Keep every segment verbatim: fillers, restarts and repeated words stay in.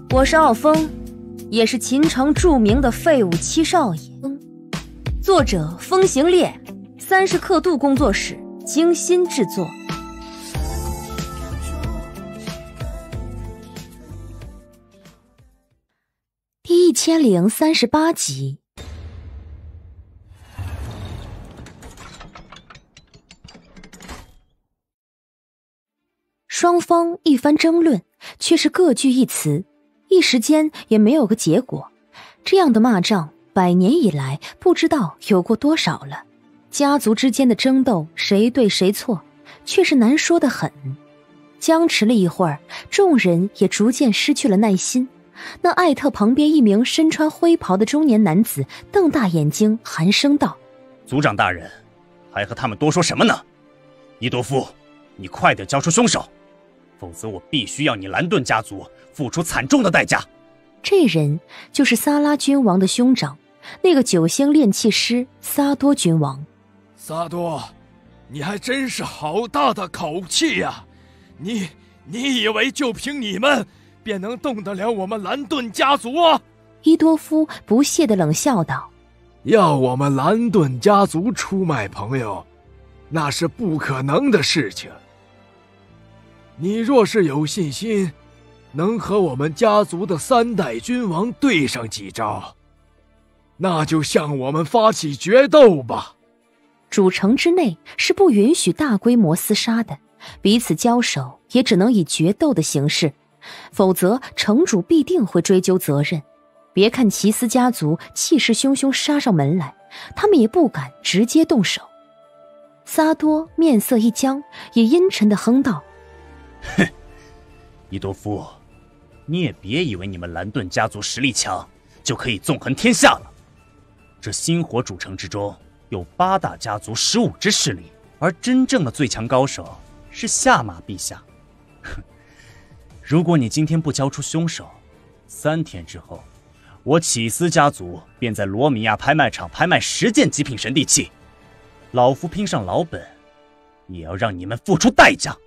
我是傲风，也是秦城著名的废物七少爷。作者风行烈，三十刻度工作室精心制作。第一千零三十八集。双方一番争论，却是各据一词，一时间也没有个结果。这样的骂仗，百年以来不知道有过多少了。家族之间的争斗，谁对谁错，却是难说得很。僵持了一会儿，众人也逐渐失去了耐心。那艾特旁边一名身穿灰袍的中年男子瞪大眼睛，寒声道：“ 族长大人，还和他们多说什么呢？伊多夫，你快点交出凶手，否则我必须要你蓝顿家族付出惨重的代价。” 这人就是撒拉君王的兄长，那个九星炼器师撒多君王。 撒多，你还真是好大的口气呀！你你以为就凭你们便能动得了我们蓝顿家族啊？ 伊多夫不屑地冷笑道：“ 要我们蓝顿家族出卖朋友，那是不可能的事情。你若是有信心能和我们家族的三代君王对上几招，那就向我们发起决斗吧。” 主城之内是不允许大规模厮杀的，彼此交手也只能以决斗的形式，否则城主必定会追究责任。别看齐斯家族气势汹汹杀上门来，他们也不敢直接动手。撒多面色一僵，也阴沉地哼道：“ 哼，伊多夫，你也别以为你们蓝顿家族实力强就可以纵横天下了。这星火主城之中有八大家族十五支势力，而真正的最强高手是下马陛下。哼，如果你今天不交出凶手，三天之后，我起司家族便在罗米亚拍卖场拍卖十件极品神地器，老夫拼上老本，也要让你们付出代价。”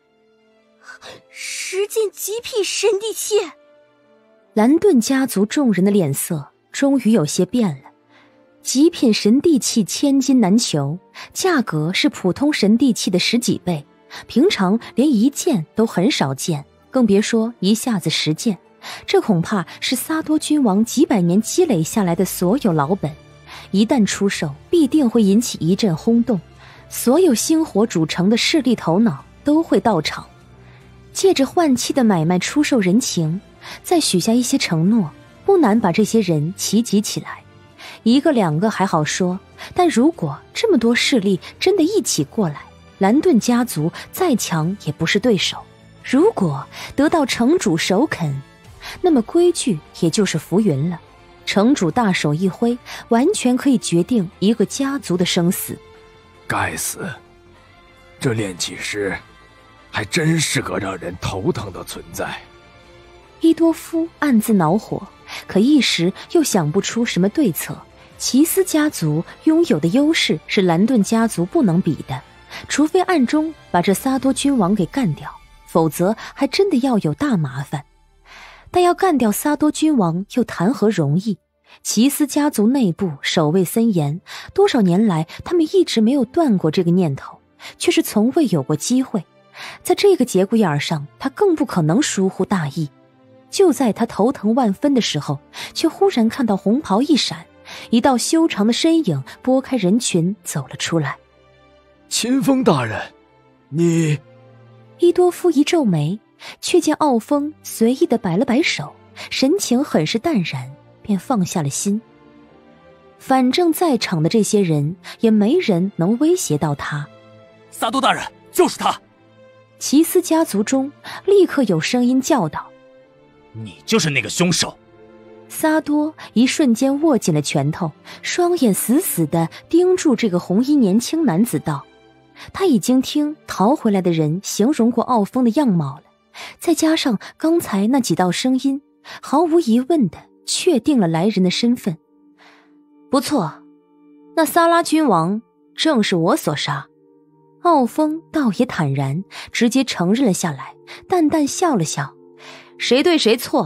十件极品神地器！ 蓝顿家族众人的脸色终于有些变了。极品神地器千金难求，价格是普通神地器的十几倍，平常连一件都很少见，更别说一下子十件。这恐怕是撒多君王几百年积累下来的所有老本，一旦出售，必定会引起一阵轰动，所有星火主城的势力头脑都会到场。借着换气的买卖出售人情，再许下一些承诺，不难把这些人齐集起来。一个两个还好说，但如果这么多势力真的一起过来，蓝顿家族再强也不是对手。如果得到城主首肯，那么规矩也就是浮云了。城主大手一挥，完全可以决定一个家族的生死。 该死，这炼器师还真是个让人头疼的存在。 伊多夫暗自恼火，可一时又想不出什么对策。齐斯家族拥有的优势是蓝顿家族不能比的，除非暗中把这撒多君王给干掉，否则还真的要有大麻烦。但要干掉撒多君王又谈何容易？齐斯家族内部守卫森严，多少年来他们一直没有断过这个念头，却是从未有过机会。在这个节骨眼上，他更不可能疏忽大意。就在他头疼万分的时候，却忽然看到红袍一闪，一道修长的身影拨开人群走了出来。 秦风大人，你…… 伊多夫一皱眉，却见傲风随意地摆了摆手，神情很是淡然，便放下了心。反正在场的这些人也没人能威胁到他。 撒多大人，就是他！ 齐斯家族中立刻有声音叫道：“ 你就是那个凶手！” 撒多一瞬间握紧了拳头，双眼死死地盯住这个红衣年轻男子道：“他已经听逃回来的人形容过傲风的样貌了，再加上刚才那几道声音，毫无疑问地确定了来人的身份。不错，那撒拉君王正是我所杀。”傲风倒也坦然，直接承认了下来，淡淡笑了笑：“谁对谁错，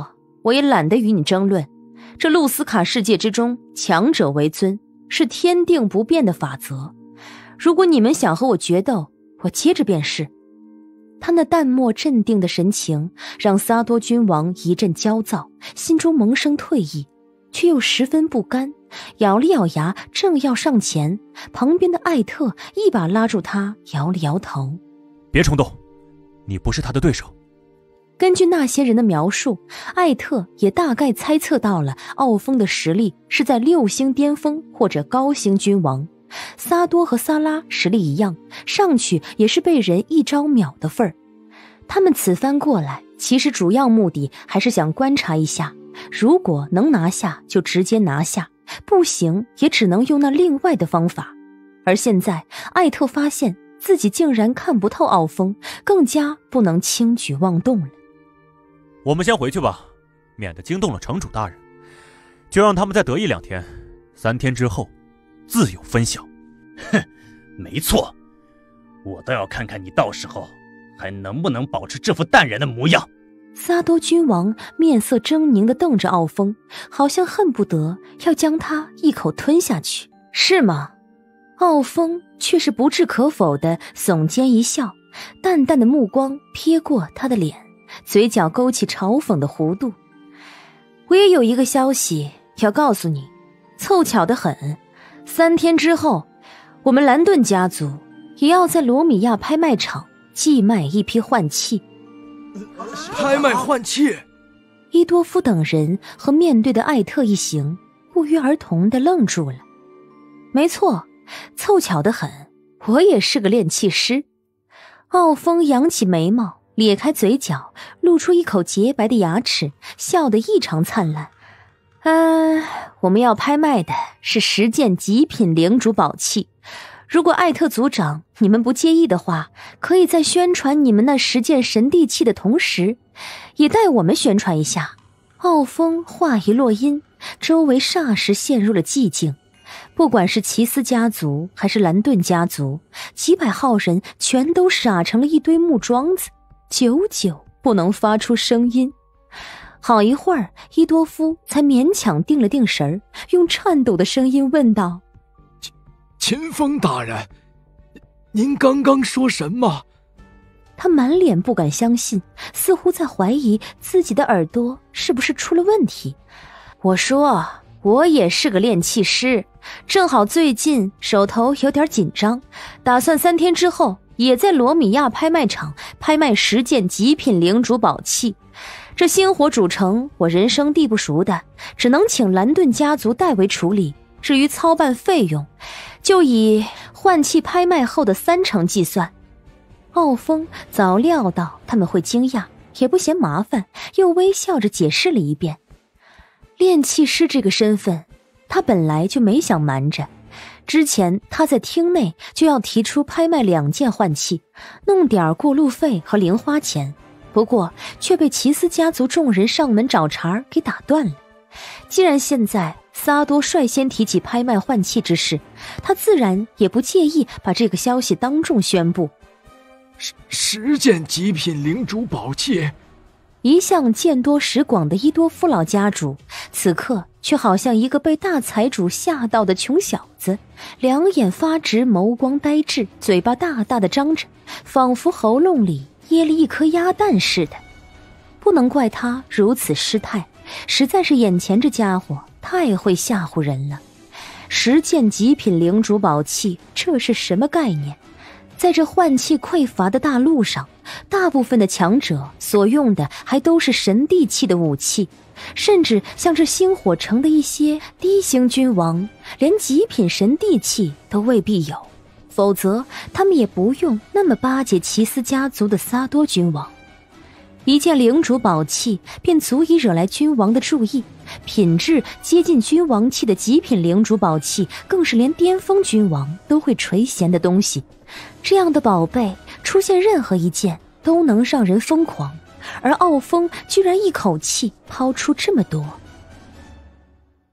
我也懒得与你争论。这露斯卡世界之中，强者为尊，是天定不变的法则。如果你们想和我决斗，我接着便是。他那淡漠镇定的神情让撒多君王一阵焦躁，心中萌生退意，却又十分不甘，咬了咬牙，正要上前，旁边的艾特一把拉住他，摇了摇头： 别冲动，你不是他的对手。 根据那些人的描述，艾特也大概猜测到了奥峰的实力是在六星巅峰或者高星君王。撒多和萨拉实力一样，上去也是被人一招秒的份儿。他们此番过来，其实主要目的还是想观察一下，如果能拿下就直接拿下，不行也只能用那另外的方法。而现在艾特发现自己竟然看不透奥峰，更加不能轻举妄动了。 我们先回去吧，免得惊动了城主大人，就让他们再得意两天，三天之后自有分晓。 哼，没错，我倒要看看你到时候还能不能保持这副淡然的模样。 撒多君王面色狰狞地瞪着奥峰，好像恨不得要将他一口吞下去，是吗？奥峰却是不置可否地耸肩一笑，淡淡的目光瞥过他的脸，嘴角勾起嘲讽的弧度。我也有一个消息要告诉你，凑巧得很，三天之后，我们兰顿家族也要在罗米亚拍卖场寄卖一批换器。 拍卖换器？ 伊多夫等人和面对的艾特一行不约而同地愣住了。没错，凑巧得很，我也是个炼器师。奥峰扬起眉毛，咧开嘴角，露出一口洁白的牙齿，笑得异常灿烂。嗯，我们要拍卖的是十件极品灵主宝器。如果艾特族长你们不介意的话，可以在宣传你们那十件神地器的同时，也带我们宣传一下。奥峰话一落音，周围霎时陷入了寂静。不管是奇斯家族还是兰顿家族，几百号人全都傻成了一堆木桩子，久久不能发出声音。好一会儿，伊多夫才勉强定了定神儿，用颤抖的声音问道： 秦风大人，您刚刚说什么？ 他满脸不敢相信，似乎在怀疑自己的耳朵是不是出了问题。我说，我也是个炼器师，正好最近手头有点紧张，打算三天之后也在罗米亚拍卖场拍卖十件极品灵主宝器。这星火主城我人生地不熟的，只能请兰顿家族代为处理，至于操办费用，就以换器拍卖后的三成计算。奥峰早料到他们会惊讶，也不嫌麻烦，又微笑着解释了一遍。炼器师这个身份，他本来就没想瞒着。之前他在厅内就要提出拍卖两件换器，弄点过路费和零花钱，不过却被奇斯家族众人上门找茬给打断了。既然现在撒多率先提起拍卖换器之事，他自然也不介意把这个消息当众宣布。 十十件极品灵主宝器。 一向见多识广的伊多夫老家主，此刻却好像一个被大财主吓到的穷小子，两眼发直，眸光呆滞，嘴巴大大的张着，仿佛喉咙里噎了一颗鸭蛋似的。不能怪他如此失态，实在是眼前这家伙太会吓唬人了。十件极品灵主宝器，这是什么概念？在这换器匮乏的大陆上，大部分的强者所用的还都是神地器的武器，甚至像这星火城的一些低星君王，连极品神地器都未必有，否则他们也不用那么巴结奇斯家族的撒多君王。一件灵主宝器便足以惹来君王的注意，品质接近君王器的极品灵主宝器更是连巅峰君王都会垂涎的东西。这样的宝贝出现任何一件都能让人疯狂，而奥峰居然一口气抛出这么多。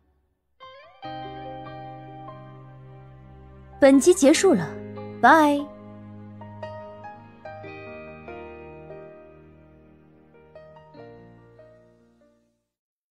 本集结束了，拜。